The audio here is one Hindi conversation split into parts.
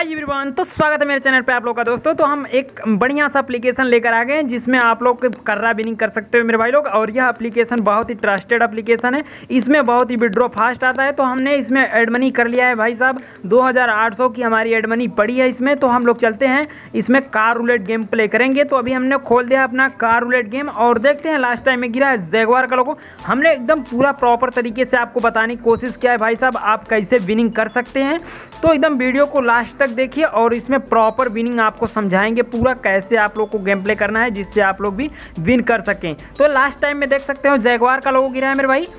हाय एवरीवन, तो स्वागत है मेरे चैनल पे आप लोग का। दोस्तों तो हम एक बढ़िया सा एप्लीकेशन लेकर आ गए हैं जिसमें आप लोग कर्रा विनिंग कर सकते हो मेरे भाई लोग। और यह एप्लीकेशन बहुत ही ट्रस्टेड एप्लीकेशन है, इसमें बहुत ही विड्रॉ फास्ट आता है। तो हमने इसमें एड मनी कर लिया है भाई साहब, 2800 की हमारी एड मनी पड़ी है इसमें। तो हम लोग चलते हैं इसमें कार रूलेट गेम प्ले करेंगे। तो अभी हमने खोल दिया अपना कार रूलेट गेम और देखते हैं लास्ट टाइम में गिरा है जैगवार का लोगो। हमने एकदम पूरा प्रॉपर तरीके से आपको बताने की कोशिश किया है भाई साहब आप कैसे विनिंग कर सकते हैं। तो एकदम वीडियो को लास्ट तक देखिए और इसमें प्रॉपर विनिंग आपको समझाएंगे पूरा कैसे आप लोग को गेम प्ले करना है जिससे आप लोग भी विन कर सकें। तो लास्ट टाइम में देख सकते हो जैगवार का लोगो गिरा है मेरे भाई।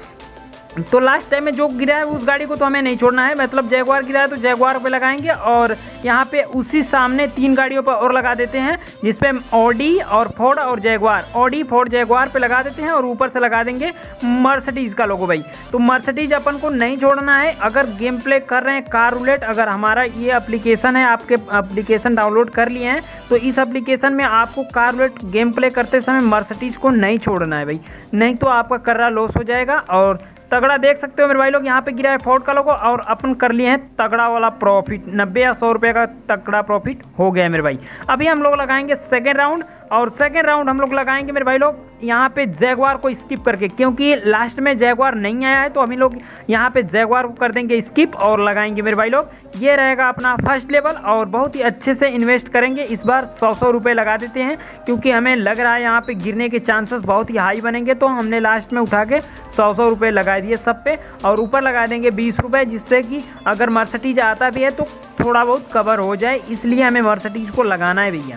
तो लास्ट टाइम में जो गिरा है उस गाड़ी को तो हमें नहीं छोड़ना है, मतलब जैगवार गिरा है तो जैगवार पे लगाएंगे और यहाँ पे उसी सामने 3 गाड़ियों पर और लगा देते हैं जिसपे ऑडी और फोर्ड और जैगवार, ऑडी फोर्ड जैगवार पे लगा देते हैं और ऊपर से लगा देंगे मर्सिडीज़ का लोगो भाई। तो मर्सिडीज़ अपन को नहीं छोड़ना है। अगर गेम प्ले कर रहे हैं कार रूलेट, अगर हमारा ये एप्लीकेशन है, आपके एप्लीकेशन डाउनलोड कर लिए हैं तो इस एप्लीकेशन में आपको कार रूलेट गेम प्ले करते समय मर्सिडीज़ को नहीं छोड़ना है भाई, नहीं तो आपका कर्रा लॉस हो जाएगा। और तगड़ा देख सकते हो मेरे भाई लोग, यहाँ पे गिरा है फोर्ड का लोगो और अपन कर लिए हैं तगड़ा वाला प्रॉफिट, 90 या 100 रुपये का तगड़ा प्रॉफिट हो गया है मेरे भाई। अभी हम लोग लगाएंगे सेकेंड राउंड और सेकेंड राउंड हम लोग लगाएंगे मेरे भाई लोग यहाँ पे जैगवार को स्किप करके, क्योंकि लास्ट में जैगवार नहीं आया है तो हम लोग यहाँ पे जैगवार को कर देंगे स्किप और लगाएंगे मेरे भाई लोग। ये रहेगा अपना फर्स्ट लेवल और बहुत ही अच्छे से इन्वेस्ट करेंगे। इस बार 100 रुपये लगा देते हैं क्योंकि हमें लग रहा है यहाँ पे गिरने के चांसेस बहुत ही हाई बनेंगे। तो हमने लास्ट में उठा के 100 रुपये लगा दिए सब पे और ऊपर लगा देंगे 20 रुपये, जिससे कि अगर मर्सिडीज आता भी है तो थोड़ा बहुत कवर हो जाए, इसलिए हमें मर्सिडीज को लगाना है भैया।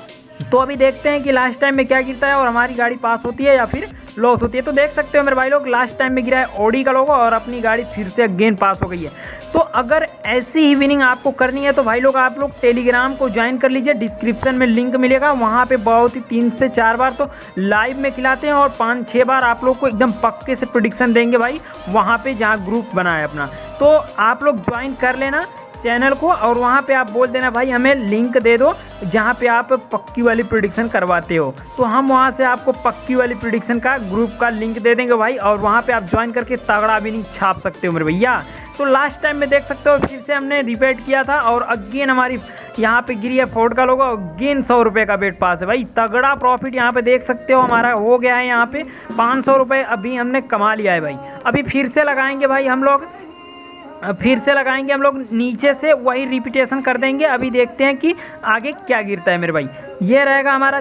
तो अभी देखते हैं कि लास्ट टाइम में क्या गिरता है और हमारी गाड़ी पास होती है या फिर लॉस होती है। तो देख सकते हो मेरे भाई लोग लास्ट टाइम में गिरा है ऑडी का लोगो और अपनी गाड़ी फिर से अगेन पास हो गई है। तो अगर ऐसी ही विनिंग आपको करनी है तो भाई लोग आप लोग टेलीग्राम को ज्वाइन कर लीजिए, डिस्क्रिप्शन में लिंक मिलेगा। वहाँ पे बहुत ही 3 से 4 बार तो लाइव में खिलाते हैं और 5-6 बार आप लोग को एकदम पक्के से प्रेडिक्शन देंगे भाई, वहाँ पे जहाँ ग्रुप बना है अपना। तो आप लोग ज्वाइन कर लेना चैनल को और वहाँ पे आप बोल देना भाई हमें लिंक दे दो जहाँ पे आप पक्की वाली प्रेडिक्शन करवाते हो, तो हम वहाँ से आपको पक्की वाली प्रेडिक्शन का ग्रुप का लिंक दे देंगे भाई और वहाँ पे आप ज्वाइन करके तगड़ा विनिंग छाप सकते हो मेरे भैया। तो लास्ट टाइम में देख सकते हो फिर से हमने रिपीट किया था और अगेन हमारी यहाँ पे गिरी है फोर्ड का लोगो, अगेन 100 रुपये का बेट पास है भाई। तगड़ा प्रॉफिट यहाँ पे देख सकते हो हमारा हो गया है, यहाँ पे 500 रुपये अभी हमने कमा लिया है भाई। अभी फिर से लगाएंगे भाई हम लोग, फिर से लगाएंगे हम लोग नीचे से वही रिपीटेशन कर देंगे। अभी देखते हैं कि आगे क्या गिरता है मेरे भाई। ये रहेगा हमारा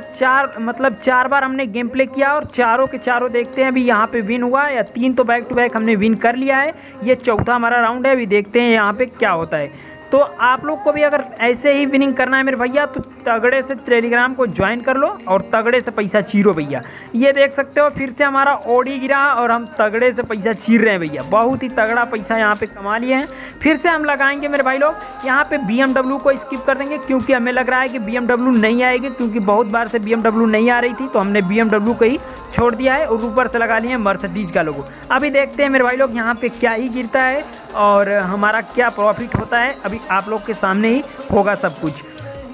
4 बार हमने गेम प्ले किया और चारों के चारों देखते हैं अभी यहाँ पे विन हुआ या 3 तो बैक टू बैक हमने विन कर लिया है। ये चौथा हमारा राउंड है, अभी देखते हैं यहाँ पे क्या होता है। तो आप लोग को भी अगर ऐसे ही विनिंग करना है मेरे भैया तो तगड़े से टेलीग्राम को ज्वाइन कर लो और तगड़े से पैसा चीरो भैया। ये देख सकते हो फिर से हमारा ऑडी गिरा और हम तगड़े से पैसा चीर रहे हैं भैया, बहुत ही तगड़ा पैसा यहाँ पे कमा लिए हैं। फिर से हम लगाएंगे मेरे भाई लोग यहाँ पे BMW को स्किप कर देंगे क्योंकि हमें लग रहा है कि BMW नहीं आएगी, क्योंकि बहुत बार से BMW नहीं आ रही थी तो हमने BMW को ही छोड़ दिया है और ऊपर से लगा लिए मर्सिडीज़ का लोगो। अभी देखते हैं मेरे भाई लोग यहाँ पे क्या ही गिरता है और हमारा क्या प्रॉफिट होता है, अभी आप लोग के सामने ही होगा सब कुछ।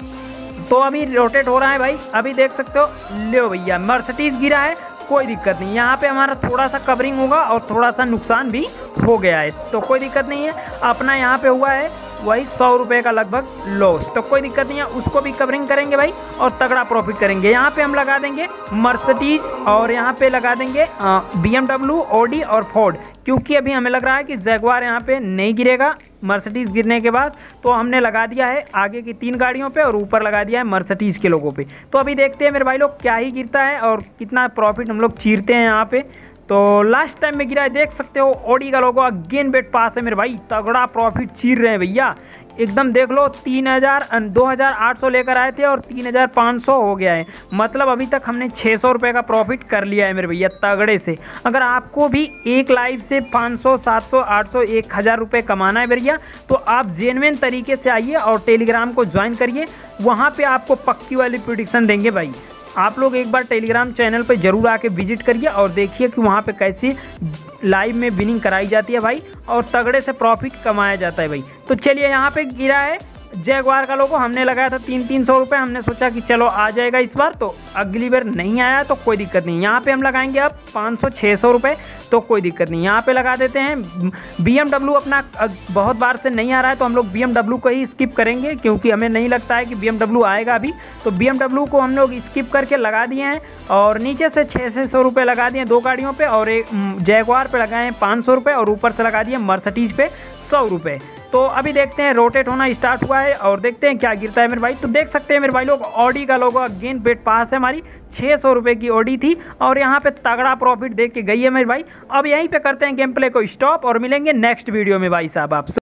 तो अभी रोटेट हो रहा है भाई, अभी देख सकते हो लो भैया मर्सिडीज़ गिरा है, कोई दिक्कत नहीं। यहाँ पे हमारा थोड़ा सा कवरिंग होगा और थोड़ा सा नुकसान भी हो गया है तो कोई दिक्कत नहीं है। अपना यहाँ पे हुआ है वही 100 रुपये का लगभग लॉस, तो कोई दिक्कत नहीं है, उसको भी कवरिंग करेंगे भाई और तगड़ा प्रॉफिट करेंगे। यहाँ पे हम लगा देंगे मर्सिडीज और यहाँ पे लगा देंगे BMW, ऑडी और फोर्ड, क्योंकि अभी हमें लग रहा है कि जैगवार यहाँ पे नहीं गिरेगा मर्सिडीज़ गिरने के बाद। तो हमने लगा दिया है आगे की 3 गाड़ियों पे और ऊपर लगा दिया है मर्सिडीज़ के लोगों पे। तो अभी देखते हैं मेरे भाई लोग क्या ही गिरता है और कितना प्रॉफिट हम लोग चीरते हैं यहाँ पे। तो लास्ट टाइम में गिरा है देख सकते हो ऑडी का लोगो, अगेन बेट पास है मेरे भाई, तगड़ा प्रॉफिट चीर रहे हैं भैया एकदम। देख लो 2800 लेकर आए थे और 3500 हो गया है, मतलब अभी तक हमने 600 रुपये का प्रॉफिट कर लिया है मेरे भैया तगड़े से। अगर आपको भी एक लाइव से 500, 700, 800, 1000 रुपये कमाना है भैया तो आप जेन्युइन तरीके से आइए और टेलीग्राम को ज्वाइन करिए, वहाँ पर आपको पक्की वाली प्रेडिक्शन देंगे भाई। आप लोग एक बार टेलीग्राम चैनल पर जरूर आके विजिट करिए और देखिए कि वहाँ पे कैसी लाइव में विनिंग कराई जाती है भाई और तगड़े से प्रॉफिट कमाया जाता है भाई। तो चलिए यहाँ पे गिरा है जैगवार का लोगो हमने लगाया था 300 रुपये, हमने सोचा कि चलो आ जाएगा इस बार, तो अगली बार नहीं आया तो कोई दिक्कत नहीं। यहाँ पे हम लगाएंगे अब 500-600 रुपये, तो कोई दिक्कत नहीं। यहाँ पे लगा देते हैं BMW अपना बहुत बार से नहीं आ रहा है, तो हम लोग BMW को ही स्किप करेंगे क्योंकि हमें नहीं लगता है कि BMW आएगा अभी। तो BMW को हम लोग स्किप करके लगा दिए हैं और नीचे से 600 रुपये लगा दिए 2 गाड़ियों पे, और एक जैगवार पे लगाए हैं 500 रुपये, और ऊपर से लगा दिए मर्सिडीज पे 100 रुपये। तो अभी देखते हैं, रोटेट होना स्टार्ट हुआ है और देखते हैं क्या गिरता है मेरे भाई। तो देख सकते हैं मेरे भाई लोग, ऑडी का लोगो अगेन बेट पास है हमारी, 600 रुपये की ऑडी थी और यहाँ पे तगड़ा प्रॉफिट देख के गई है मेरे भाई। अब यहीं पे करते हैं गेम प्ले को स्टॉप और मिलेंगे नेक्स्ट वीडियो में भाई साहब आपसे।